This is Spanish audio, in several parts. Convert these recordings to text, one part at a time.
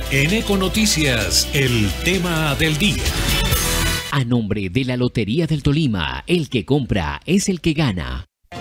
En Econoticias, el tema del día. A nombre de la Lotería del Tolima, el que compra es el que gana.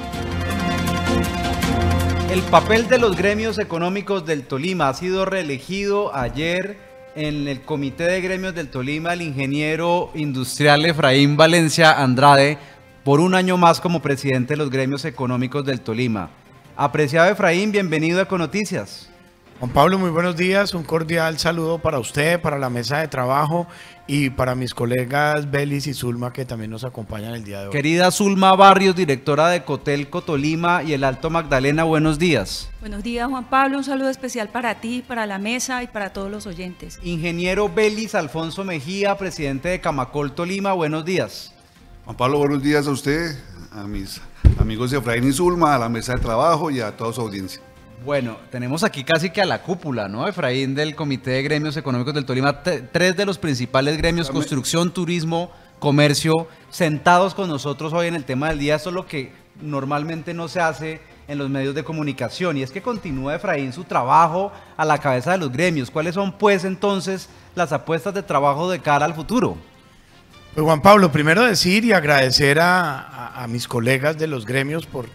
El papel de los gremios económicos del Tolima ha sido reelegido ayer en el Comité de Gremios del Tolima el ingeniero industrial Efraín Valencia Andrade por un año más como presidente de los gremios económicos del Tolima. Apreciado Efraín, bienvenido a Econoticias. Juan Pablo, muy buenos días, un cordial saludo para usted, para la mesa de trabajo y para mis colegas Belis y Zulma que también nos acompañan el día de hoy. Querida Zulma Barrios, directora de Cotelco Tolima y el Alto Magdalena, buenos días. Buenos días Juan Pablo, un saludo especial para ti, para la mesa y para todos los oyentes. Ingeniero Belis Alfonso Mejía, presidente de Camacol Tolima, buenos días. Juan Pablo, buenos días a usted, a mis amigos de Efraín y Zulma, a la mesa de trabajo y a toda su audiencia. Bueno, tenemos aquí casi que a la cúpula, ¿no? Efraín del Comité de Gremios Económicos del Tolima, tres de los principales gremios, construcción, turismo, comercio, sentados con nosotros hoy en el tema del día. Eso es lo que normalmente no se hace en los medios de comunicación, y es que continúa Efraín su trabajo a la cabeza de los gremios. ¿Cuáles son, pues, entonces, las apuestas de trabajo de cara al futuro? Pues Juan Pablo, primero decir y agradecer a mis colegas de los gremios por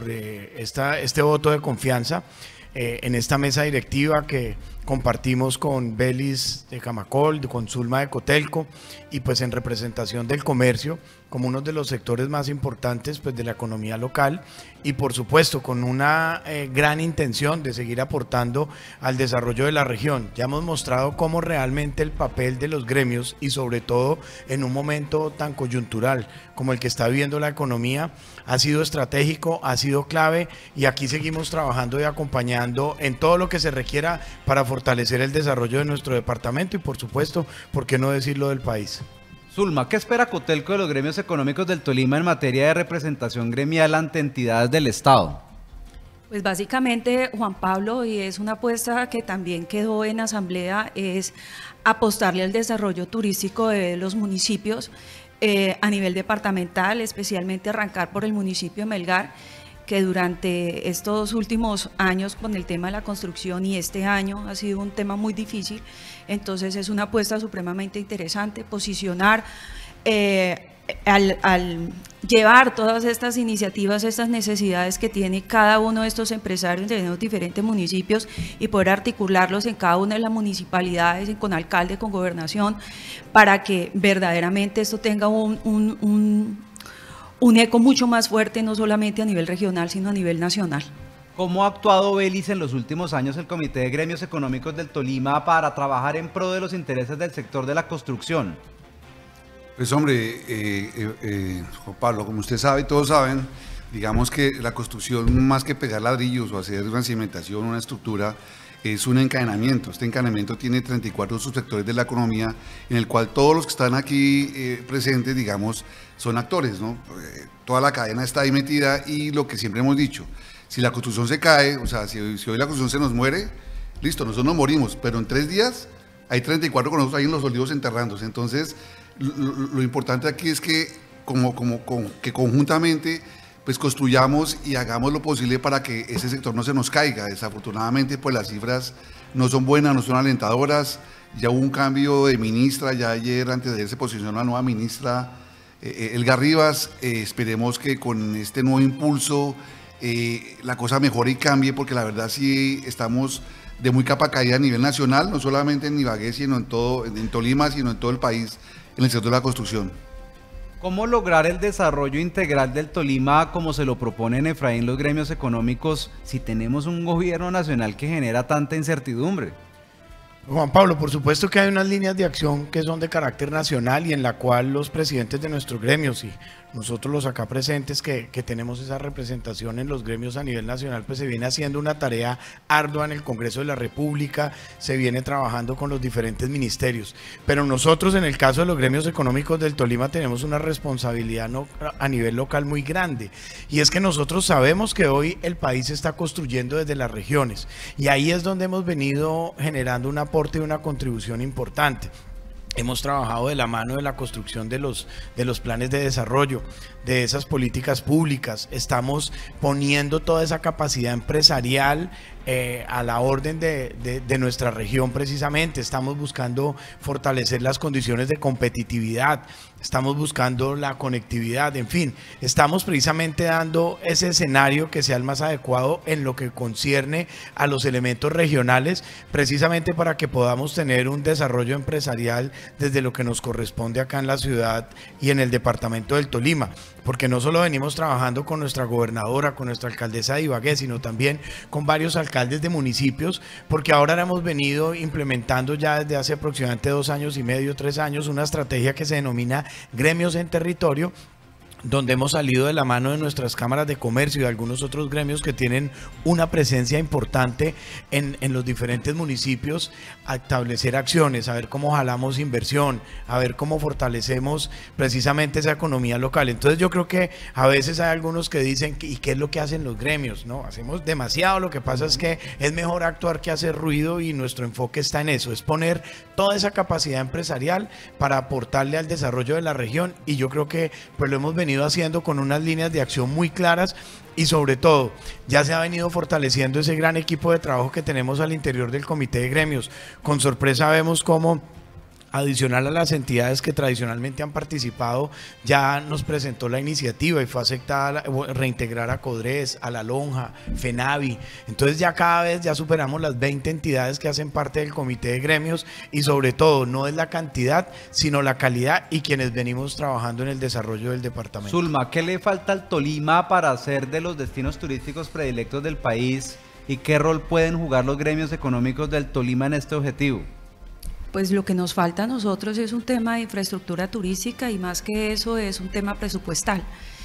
este voto de confianza en esta mesa directiva que compartimos con Belis de Camacol, con Zulma de Cotelco y pues en representación del comercio como uno de los sectores más importantes pues de la economía local y por supuesto con una gran intención de seguir aportando al desarrollo de la región. Ya hemos mostrado cómo realmente el papel de los gremios y sobre todo en un momento tan coyuntural como el que está viviendo la economía ha sido estratégico, ha sido clave y aquí seguimos trabajando y acompañando en todo lo que se requiera para fortalecer el desarrollo de nuestro departamento y por supuesto, ¿por qué no decirlo del país? Zulma, ¿qué espera Cotelco de los gremios económicos del Tolima en materia de representación gremial ante entidades del Estado? Pues básicamente, Juan Pablo, y es una apuesta que también quedó en asamblea, es apostarle al desarrollo turístico de los municipios a nivel departamental, especialmente arrancar por el municipio de Melgar, que durante estos últimos años con el tema de la construcción y este año ha sido un tema muy difícil, entonces es una apuesta supremamente interesante, posicionar al llevar todas estas iniciativas, estas necesidades que tiene cada uno de estos empresarios de los diferentes municipios y poder articularlos en cada una de las municipalidades, con alcalde, con gobernación, para que verdaderamente esto tenga un eco mucho más fuerte, no solamente a nivel regional, sino a nivel nacional. ¿Cómo ha actuado Belis en los últimos años el Comité de Gremios Económicos del Tolima para trabajar en pro de los intereses del sector de la construcción? Pues hombre, Juan Pablo, como usted sabe y todos saben, digamos que la construcción más que pegar ladrillos o hacer una cimentación, una estructura, es un encadenamiento. Este encadenamiento tiene 34 subsectores de la economía en el cual todos los que están aquí presentes, digamos, son actores, ¿no? Toda la cadena está ahí metida y lo que siempre hemos dicho, si la construcción se cae, o sea, si hoy la construcción se nos muere, listo, nosotros nos morimos, pero en 3 días hay 34 con nosotros ahí en los olivos enterrándose. Entonces, lo importante aquí es que que conjuntamente pues construyamos y hagamos lo posible para que ese sector no se nos caiga. Desafortunadamente pues las cifras no son buenas, no son alentadoras. Ya hubo un cambio de ministra, ya ayer, antes de ayer se posicionó la nueva ministra Elga Rivas. Esperemos que con este nuevo impulso la cosa mejore y cambie, porque la verdad sí estamos de muy capa caída a nivel nacional, no solamente en Ibagué, sino en Tolima, sino en todo el país, en el sector de la construcción. ¿Cómo lograr el desarrollo integral del Tolima como se lo proponen Efraín los gremios económicos si tenemos un gobierno nacional que genera tanta incertidumbre? Juan Pablo, por supuesto que hay unas líneas de acción que son de carácter nacional y en la cual los presidentes de nuestros gremios y nosotros los acá presentes que tenemos esa representación en los gremios a nivel nacional, pues se viene haciendo una tarea ardua en el Congreso de la República, se viene trabajando con los diferentes ministerios, pero nosotros en el caso de los gremios económicos del Tolima tenemos una responsabilidad a nivel local muy grande, y es que nosotros sabemos que hoy el país se está construyendo desde las regiones y ahí es donde hemos venido generando un aporte y una contribución importante. Hemos trabajado de la mano de la construcción de los planes de desarrollo, de esas políticas públicas. Estamos poniendo toda esa capacidad empresarial a la orden de nuestra región precisamente. Estamos buscando fortalecer las condiciones de competitividad, estamos buscando la conectividad, en fin, estamos precisamente dando ese escenario que sea el más adecuado en lo que concierne a los elementos regionales, precisamente para que podamos tener un desarrollo empresarial desde lo que nos corresponde acá en la ciudad y en el departamento del Tolima, porque no solo venimos trabajando con nuestra gobernadora, con nuestra alcaldesa de Ibagué, sino también con varios alcaldes de municipios, porque ahora hemos venido implementando ya desde hace aproximadamente 2 años y medio, 3 años, una estrategia que se denomina Gremios en Territorio, donde hemos salido de la mano de nuestras cámaras de comercio y de algunos otros gremios que tienen una presencia importante en los diferentes municipios, a establecer acciones, a ver cómo jalamos inversión, a ver cómo fortalecemos precisamente esa economía local. Entonces yo creo que a veces hay algunos que dicen, ¿y qué es lo que hacen los gremios? No, hacemos demasiado, lo que pasa es que es mejor actuar que hacer ruido, y nuestro enfoque está en eso, es poner toda esa capacidad empresarial para aportarle al desarrollo de la región, y yo creo que pues lo hemos venido haciendo con unas líneas de acción muy claras, y sobre todo ya se ha venido fortaleciendo ese gran equipo de trabajo que tenemos al interior del comité de gremios. Con sorpresa vemos cómo, adicional a las entidades que tradicionalmente han participado, ya nos presentó la iniciativa y fue aceptada reintegrar a Codres, a La Lonja, FENAVI. Entonces ya cada vez ya superamos las 20 entidades que hacen parte del comité de gremios, y sobre todo no es la cantidad sino la calidad, y quienes venimos trabajando en el desarrollo del departamento. Zulma, ¿qué le falta al Tolima para ser de los destinos turísticos predilectos del país, y qué rol pueden jugar los gremios económicos del Tolima en este objetivo? Pues lo que nos falta a nosotros es un tema de infraestructura turística, y más que eso es un tema presupuestal.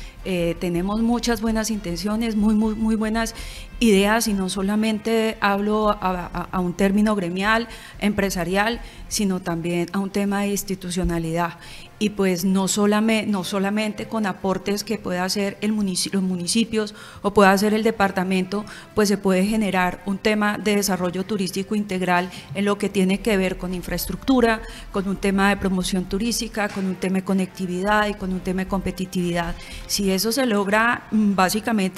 Tenemos muchas buenas intenciones, muy buenas ideas, y no solamente hablo a un término gremial, empresarial, sino también a un tema de institucionalidad. Y pues no solamente con aportes que pueda hacer los municipios o pueda hacer el departamento, pues se puede generar un tema de desarrollo turístico integral en lo que tiene que ver con infraestructura, con un tema de promoción turística, con un tema de conectividad y con un tema de competitividad. Si eso se logra básicamente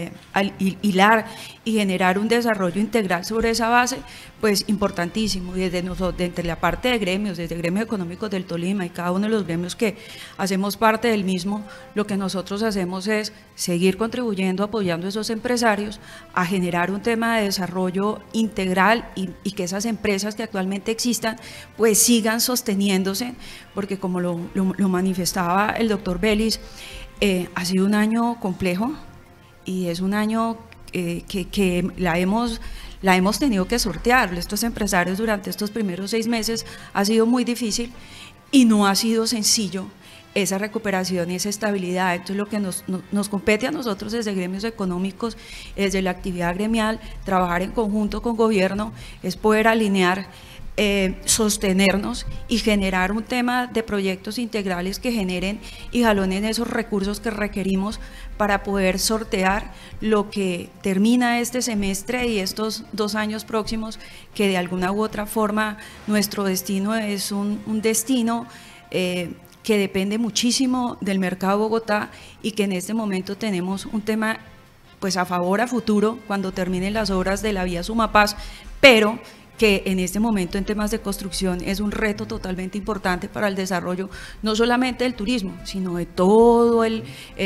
al hilar y generar un desarrollo integral sobre esa base, pues importantísimo. Y desde nosotros, entre la parte de gremios, desde Gremios Económicos del Tolima y cada uno de los gremios que hacemos parte del mismo, lo que nosotros hacemos es seguir contribuyendo, apoyando a esos empresarios a generar un tema de desarrollo integral, y que esas empresas que actualmente existan pues sigan sosteniéndose, porque como lo manifestaba el doctor Vélez, ha sido un año complejo, y es un año que la hemos tenido que sortear. Estos empresarios durante estos primeros 6 meses ha sido muy difícil, y no ha sido sencillo esa recuperación y esa estabilidad. Entonces lo que nos compete a nosotros desde gremios económicos, desde la actividad gremial, trabajar en conjunto con gobierno, es poder alinear, sostenernos y generar un tema de proyectos integrales que generen y jalonen esos recursos que requerimos para poder sortear lo que termina este semestre y estos 2 años próximos, que de alguna u otra forma nuestro destino es un destino que depende muchísimo del mercado de Bogotá, y que en este momento tenemos un tema pues a favor a futuro cuando terminen las obras de la vía Sumapaz, pero que en este momento en temas de construcción es un reto totalmente importante para el desarrollo, no solamente del turismo, sino de todo el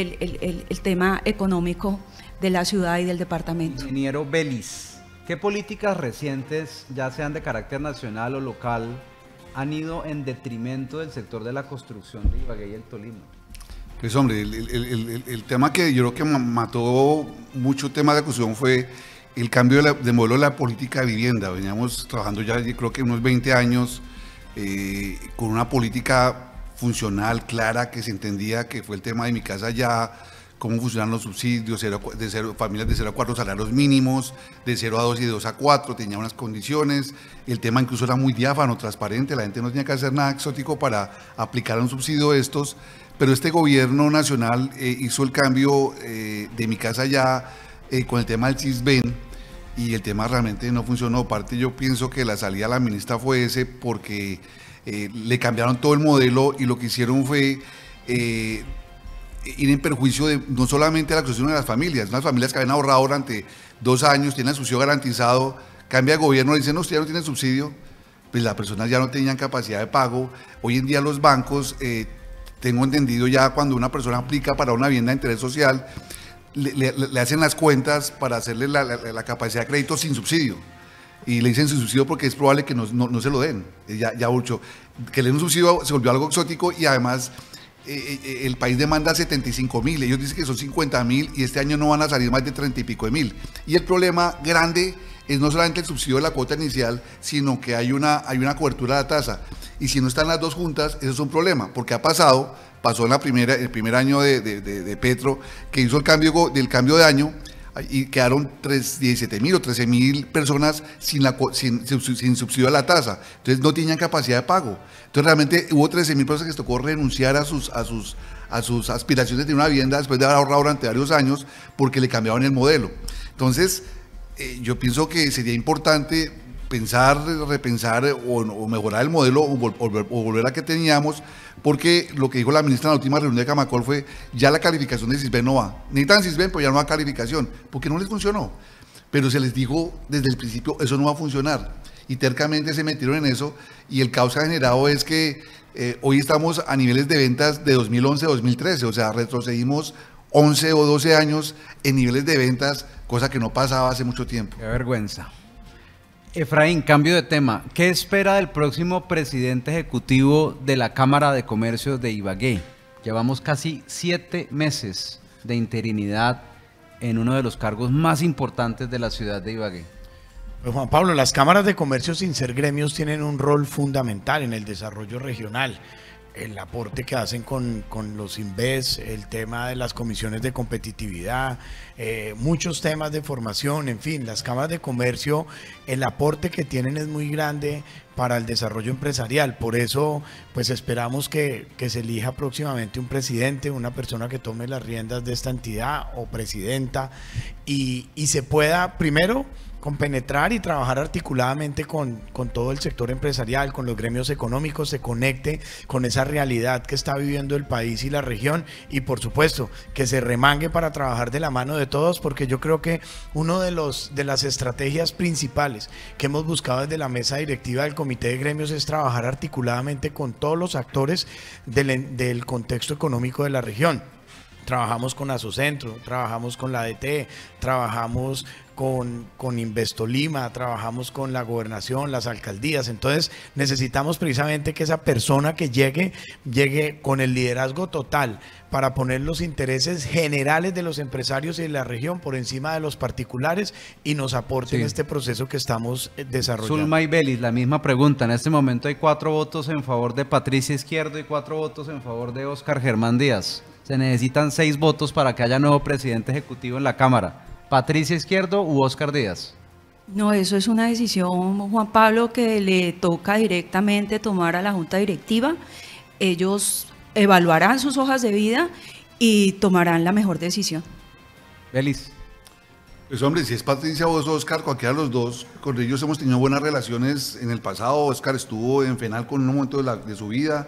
tema económico de la ciudad y del departamento. Ingeniero Vélez, ¿qué políticas recientes, ya sean de carácter nacional o local, han ido en detrimento del sector de la construcción de Ibagué y el Tolima? Pues hombre, el tema que yo creo que mató mucho tema de construcción fue el cambio de modelo de la política de vivienda. Veníamos trabajando ya, yo creo que unos 20 años con una política funcional, clara, que se entendía, que fue el tema de Mi Casa Ya, cómo funcionan los subsidios, familias de 0 a 4 salarios mínimos, de 0 a 2 y de 2 a 4, tenía unas condiciones, el tema incluso era muy diáfano, transparente, la gente no tenía que hacer nada exótico para aplicar un subsidio de estos, pero este gobierno nacional hizo el cambio de Mi Casa Ya, con el tema del CISBEN, y el tema realmente no funcionó. Aparte, yo pienso que la salida de la ministra fue ese, porque le cambiaron todo el modelo y lo que hicieron fue ir en perjuicio de no solamente la construcción de las familias, unas familias que habían ahorrado durante 2 años, tienen subsidio garantizado, cambia el gobierno, dicen, no, usted ya no tiene subsidio, pues las personas ya no tenían capacidad de pago. Hoy en día los bancos, tengo entendido ya cuando una persona aplica para una vivienda de interés social, le hacen las cuentas para hacerle la capacidad de crédito sin subsidio. Y le dicen sin subsidio porque es probable que no se lo den. Ya mucho. Que le den un subsidio se volvió algo exótico y además el país demanda 75.000, ellos dicen que son 50.000 y este año no van a salir más de 30 y pico de mil. Y el problema grande es no solamente el subsidio de la cuota inicial, sino que hay una cobertura de la tasa. Y si no están las dos juntas, eso es un problema, porque pasó en el primer año de Petro, que hizo el cambio de año, y quedaron 17.000 o 13.000 personas sin subsidio a la tasa. Entonces no tenían capacidad de pago. Entonces realmente hubo 13.000 personas que les tocó renunciar a sus aspiraciones de una vivienda después de haber ahorrado durante varios años porque le cambiaron el modelo. Entonces yo pienso que sería importante pensar, repensar o mejorar el modelo o volver a que teníamos, porque lo que dijo la ministra en la última reunión de Camacol fue, ya la calificación de Sisbén no va. Necesitan Sisbén, pero ya no va calificación, porque no les funcionó. Pero se les dijo desde el principio, eso no va a funcionar. Y tercamente se metieron en eso, y el caos que ha generado es que hoy estamos a niveles de ventas de 2011-2013, o sea, retrocedimos 11 o 12 años en niveles de ventas, cosa que no pasaba hace mucho tiempo. Qué vergüenza. Efraín, cambio de tema. ¿Qué espera del próximo presidente ejecutivo de la Cámara de Comercio de Ibagué? Llevamos casi 7 meses de interinidad en uno de los cargos más importantes de la ciudad de Ibagué. Pues Juan Pablo, las cámaras de comercio sin ser gremios tienen un rol fundamental en el desarrollo regional. El aporte que hacen con los INVES, el tema de las comisiones de competitividad, muchos temas de formación, en fin, las cámaras de comercio, el aporte que tienen es muy grande para el desarrollo empresarial. Por eso, pues esperamos que se elija próximamente un presidente, una persona que tome las riendas de esta entidad o presidenta y se pueda, primero, compenetrar y trabajar articuladamente con todo el sector empresarial, con los gremios económicos, se conecte con esa realidad que está viviendo el país y la región, y por supuesto que se remangue para trabajar de la mano de todos, porque yo creo que uno de las estrategias principales que hemos buscado desde la mesa directiva del Comité de Gremios es trabajar articuladamente con todos los actores del contexto económico de la región. Trabajamos con Asocentro, trabajamos con la ADT, trabajamos con Investolima, trabajamos con la gobernación, las alcaldías. Entonces necesitamos precisamente que esa persona que llegue con el liderazgo total para poner los intereses generales de los empresarios y de la región por encima de los particulares y nos aporte en este proceso que estamos desarrollando. Zulma y Belis, la misma pregunta. En este momento hay 4 votos en favor de Patricia Izquierdo y 4 votos en favor de Óscar Germán Díaz. Se necesitan 6 votos para que haya nuevo presidente ejecutivo en la Cámara. ¿Patricia Izquierdo u Óscar Díaz? No, eso es una decisión, Juan Pablo, que le toca directamente tomar a la Junta Directiva. Ellos evaluarán sus hojas de vida y tomarán la mejor decisión. Belis. Pues hombre, si es Patricia o es Óscar, cualquiera de los dos, con ellos hemos tenido buenas relaciones en el pasado. Óscar estuvo en FENAL con un momento de su vida.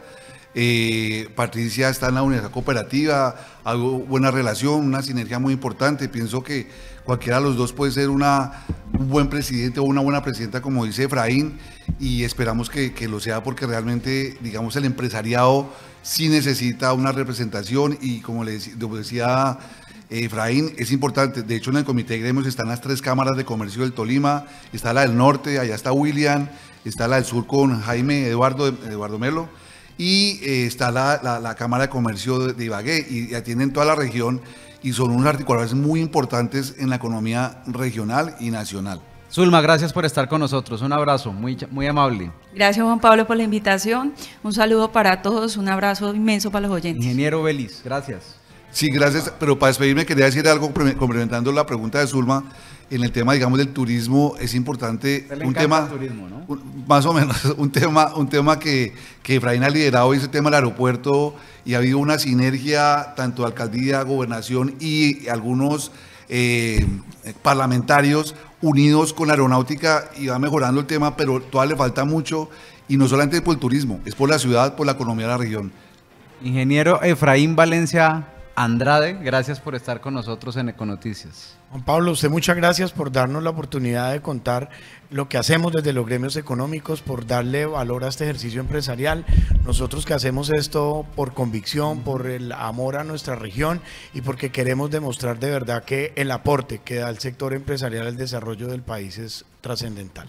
Patricia está en la Universidad Cooperativa, hago buena relación, una sinergia muy importante. Pienso que cualquiera de los dos puede ser un buen presidente o una buena presidenta, como dice Efraín, y esperamos que lo sea, porque realmente, digamos, el empresariado sí necesita una representación y como decía Efraín, es importante. De hecho, en el Comité de Gremios están las 3 cámaras de comercio del Tolima, está la del norte, allá está William, está la del sur con Jaime Eduardo Melo, y está la Cámara de Comercio de Ibagué, y atienden toda la región y son unos articuladores muy importantes en la economía regional y nacional. Zulma, gracias por estar con nosotros. Un abrazo, muy amable. Gracias, Juan Pablo, por la invitación. Un saludo para todos, un abrazo inmenso para los oyentes. Ingeniero Belis, gracias. Sí, gracias, pero para despedirme quería decir algo complementando la pregunta de Zulma. En el tema, digamos, del turismo, es importante un tema, turismo, ¿no? Más o menos, un tema que Efraín ha liderado, es el tema del aeropuerto, y ha habido una sinergia, tanto de alcaldía, gobernación y algunos parlamentarios, unidos con la aeronáutica y va mejorando el tema, pero todavía le falta mucho, y no solamente por el turismo, es por la ciudad, por la economía de la región. Ingeniero Efraín Valencia Andrade, gracias por estar con nosotros en Econoticias. Juan Pablo, usted muchas gracias por darnos la oportunidad de contar lo que hacemos desde los gremios económicos, por darle valor a este ejercicio empresarial. Nosotros que hacemos esto por convicción, por el amor a nuestra región y porque queremos demostrar de verdad que el aporte que da el sector empresarial al desarrollo del país es trascendental.